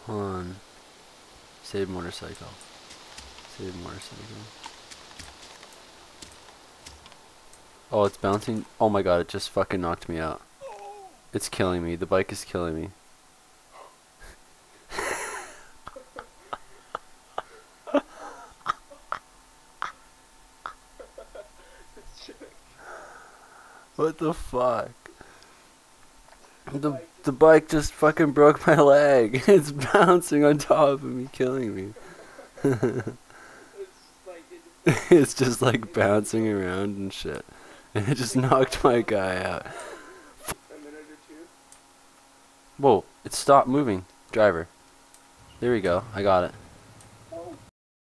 Hold on. Save motorcycle. Save motorcycle. Oh, it's bouncing. Oh my god, it just fucking knocked me out. It's killing me. The bike is killing me. What the fuck? The bike just fucking broke my leg. It's bouncing on top of me, killing me. It's just like bouncing around and shit. And it just knocked my guy out. Whoa, it stopped moving. Driver. There we go. I got it.